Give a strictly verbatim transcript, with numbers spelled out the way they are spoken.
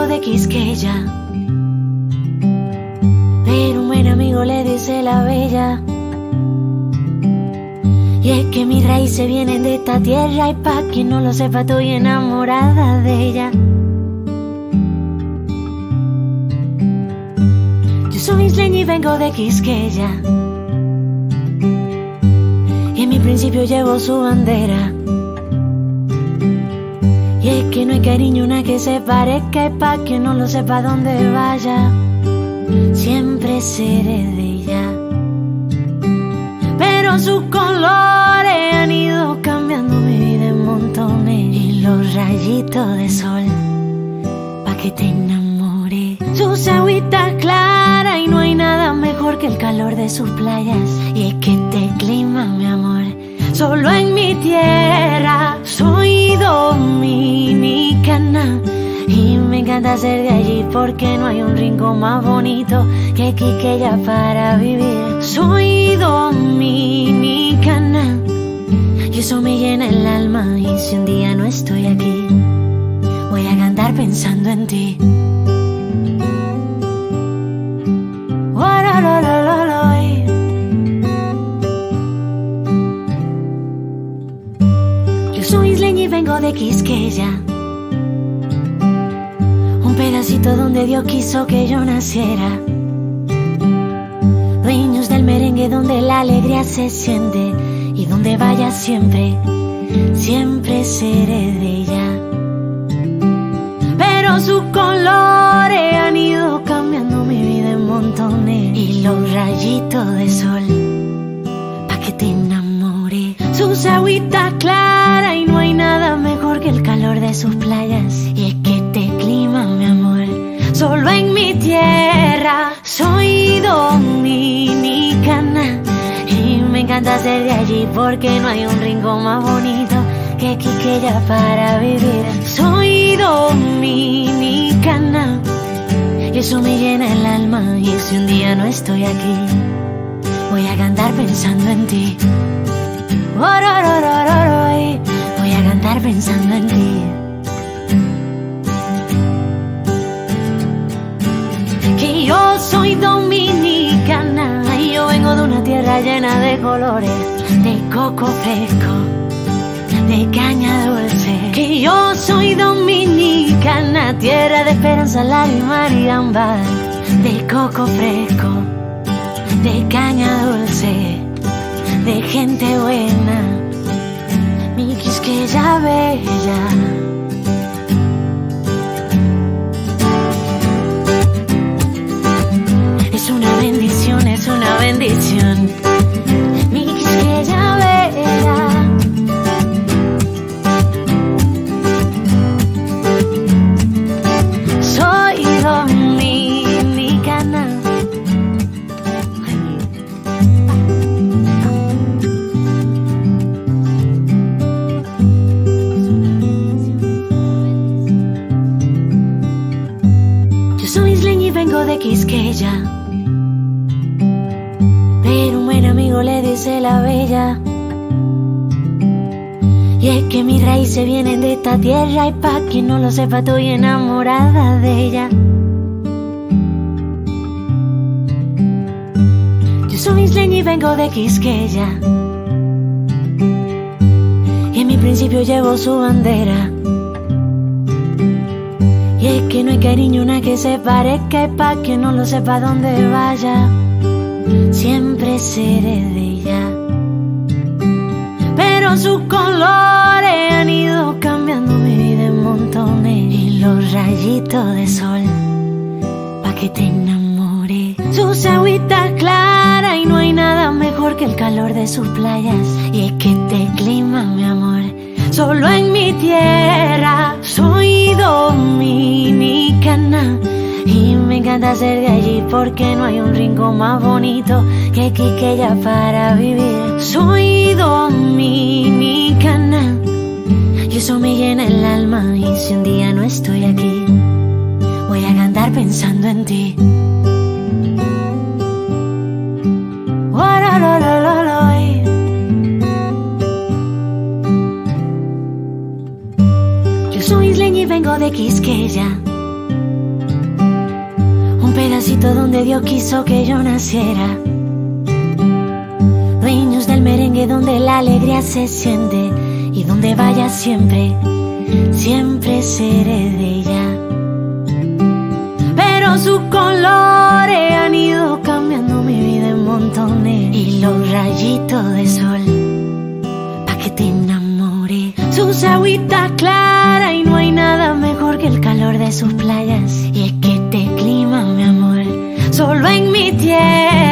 de Quisqueya, pero un buen amigo le dice la bella. Y es que mis raíces vienen de esta tierra, y pa' quien no lo sepa estoy enamorada de ella. Yo soy isleña y vengo de Quisqueya, y en mi principio llevo su bandera. Y es que no hay cariño una que se parezca, y pa' quien no lo sepa donde vaya, siempre seré de ella. Pero sus colores han ido cambiando mi vida en montones, y los rayitos de sol pa' que te enamore. Sus agüitas claras, y no hay nada mejor que el calor de sus playas. Y es que este clima, mi amor, solo en mi tierra. Soy dominicana y me encanta ser de allí, porque no hay un rincón más bonito que Quisqueya para vivir. Soy dominicana y eso me llena el alma, y si un día no estoy aquí, voy a cantar pensando en ti. Yo soy isleña y vengo de Quisqueya, un pedacito donde Dios quiso que yo naciera. Dueños del merengue donde la alegría se siente, y donde vaya siempre, siempre seré de ella. Pero sus colores han ido cambiando mi vida en montones, y los rayitos de sol pa' que te enamore. Sus agüitas claras, y no hay nada mejor que el calor de sus playas. Y es que este clima, mi amor, solo en mi tierra. Soy dominicana y me encanta ser de allí, porque no hay un rincón más bonito que Quisqueya para vivir. Soy dominicana y eso me llena el alma, y si un día no estoy aquí, voy a cantar pensando en ti. Voy a cantar pensando en ti. Que yo soy dominicana y yo vengo de una tierra llena de colores, de coco fresco, de caña dulce. Que yo soy dominicana, tierra de esperanza, lágrimas y ámbar, de coco fresco, de caña dulce, de gente buena, mi Quisqueya bella. Es una bendición, es una bendición, mi Quisqueya bella. Soy dominicana. Yo soy isleña y vengo de Quisqueya, pero un buen amigo le dice la bella. Y es que mis raíces vienen de esta tierra, y pa' quien no lo sepa estoy enamorada de ella. Yo soy isleña y vengo de Quisqueya, y en mi principio llevo su bandera. Y es que no hay cariño una que se parezca, y pa' quien no lo sepa donde vaya, siempre seré de ella. Pero sus colores han ido cambiando mi vida en montones, y los rayitos de sol pa' que te enamore. Sus agüitas claras, y no hay nada mejor que el calor de sus playas. Y es que este clima, mi amor, solo en mi tierra. Soy dominicana y me encanta ser de allí, porque no hay un rincón más bonito que Quisqueya para vivir. Soy dominicana y eso me llena el alma, y si un día no estoy aquí, voy a cantar pensando en ti. Yo soy isleña y vengo de Quisqueya, rinconcito donde Dios quiso que yo naciera. Dueños del merengue donde la alegría se siente, y donde vaya siempre, siempre seré de ella. Pero sus colores han ido cambiando mi vida en montones, y los rayitos de sol pa' que te enamore. Sus agüitas claras y no hay nada mejor que el calor de sus playas. Y es que este clima, mi amor, solo en mi tierra